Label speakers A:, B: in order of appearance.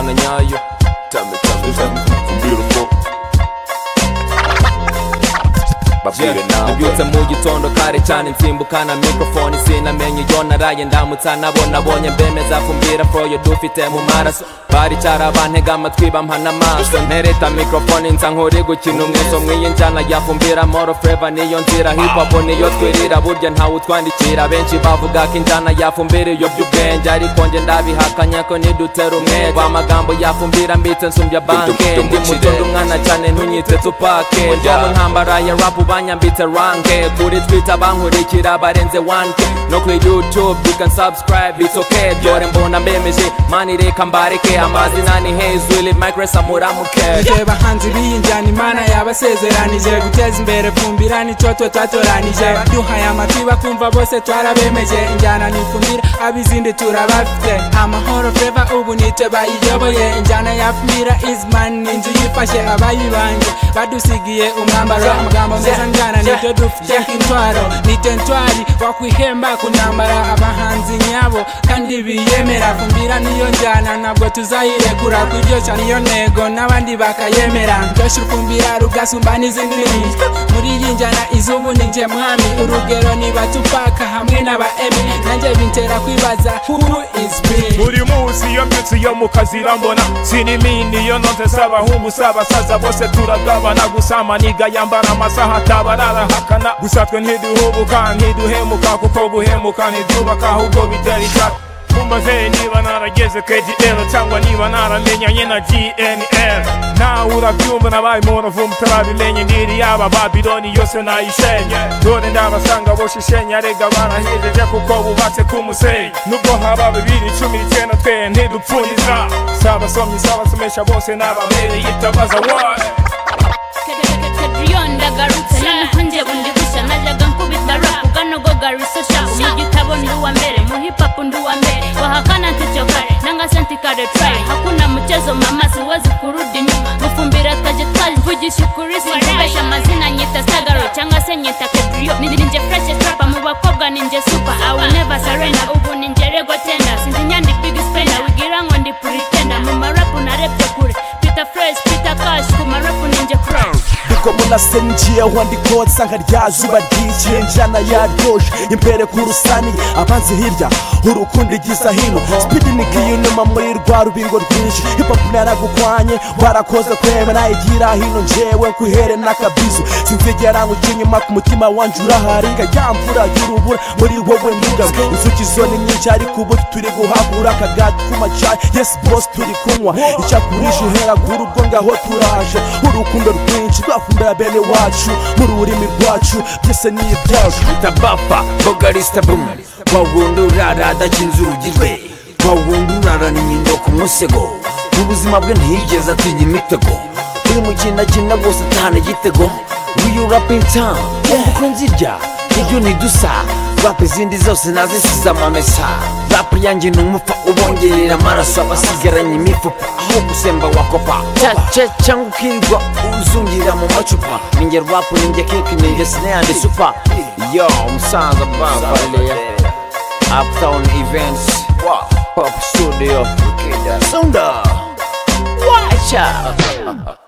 A: injyana nyayo.
B: Beautiful.
A: Nabyutse mu gitondo kare cyane nsimbukana microphone sinamenye iyo naraye ndamutsa nabonye mbemeza fumbira flow yo dufite mu maraso bari cyara bantega amatwi bampana amaso ntereta microphone nsa nkuri gukina umweso mw'iyi njyana yafumbira Amahoro flavor niyo nzira hip hop niyo twirira burya ntawe utwandikira benshi bavuga ko injyana yafumbira iyo by'ubwenge ariko nge ndabihakanya ko nidutera umwete amagambo yafumbira mbitse nsumbya banke ndi mutondo umwana cyane ntunyite tupake njya mu ntambara ya rap banyambitse ranke kuri Twitter bankurikira barenze 1K no kuri YouTube you can subscribe it's okay dore mbona mbemeje mani reka mbareke amazina ni Heyz willit Minecraft amuramuke
C: bahanzi b'injyana Imana yabasezeranije guteza imbere fumbira nicyo twatoranije duhaye amatwi bakumva bose twarabemeje injyana ni fumbira abizindi turabafite Amahoro flavor ubu nitwe bayiyoboye injyana ya fumbira is man ninzu yifashe abayibanje badusigiye umwambaro amagambo meza njyana nitwe dufite intwaro nitentwari wakwihemba kunyambara abahanzi nyabo kandi biyemera fumbira niyo njyana ntabwo tuzayirekura kwiryoshya niyo ntego n'abandi bakayemera ndyoshya urufumbira rugasumba n'izindi muri iyi njyana izubu ninjye mwami urugero niba tupaka hamwe n'aba Emi nanjye bintera kwibaza who is me
B: buri munsi iyo mbyutse yo mu kazi irambona sinimini iyo nonze s'abahungu s'abasaza bose turagabana gusama niga yambara amasaha atabarara hakana gusa twe ntiduhubuka ntiduhemuka kuko guhemuka ntibyubaka ahubwo bitera icyaka kumbaze niba narageze KGL cyangwa niba naramenyanye na GNL nawe urabyumva nabaye umuntu vumba utarabimenye ndiri yaba Babiloni yose nayishenye dore ndabasanga boshishenye arega barahejeje kuko bubatse ku musenyi nubwo haba 2019 twe ntidupfundiza sabasomyi sabasomesha bose n'ababere yitabaza wa
D: ndagarutse noneho nje bundi busha najyaga nkubita rap ganogo garisosha mu gitabo ndi uwa mbere mu hip hop ndi uwa mbere wahakana ntacyo kare nanga senti kare try hakuna mchezo mama siwezi kurudi nyuma gufumbira twaje twavugisha ukuri sinzibesha amazina nyita sagaro cyangwa se nyita kedrio ninje fresh rapper mu bakobwa ninje super I will never surrender ubu ninje rego tender sinzi nyandi big spender wigira ngo ndi pretender mu rap na rap kure Peter fresh Peter cash ku rap ninje crash
E: Bigo Mula senjiye wandi kod sanga rya zuba ryiciye njyana yaryoshye imbere ku rusani abanzi hirya urukundo igisa hino speed ni kiyinuma muri rwa rubingo rwinshi hip hop naragukwanye warakoze kwemera igira hino njewe kuhere nakabizo sinzigera ngukinyuma ku mutima wanje urahari kayamvura y'urubura muri wowe nduga inzuki zone nyinshi ariko ubu turi guhagura kagati kumacaye yes boss turi kunywa icyakurisha ihera gurubwo ngaho turaje urukundo rwinshi rwafumbira bene wacu mu rurimi rwacu byose ni ibyacu
F: itabafa bogarista boom wawundurara adakinze urugirwe wawundurara n'inyindo ku musego ubuzima bwe ntiyigeze atinya imitego uri mu kinakina rwose atahana igitego we rap in town uko nzirya ibyo nidusa rap izindi zose nazisize amamesa rap yanjye n'umupfa ubongerera amaraso abasigaranye imifupa aho gusemba wakopa cyangwa ukirirwa uzungira mu macupa ninjye rap ninjye keke ninjye sinayandi super yo umusaza Bafalia Uptown events pop studio Sunda watch out